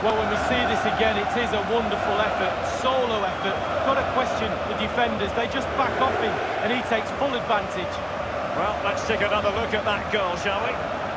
Well, when we see this again, it is a wonderful effort, solo effort. Got to question the defenders. They just back off him, and he takes full advantage. Well, let's take another look at that goal, shall we?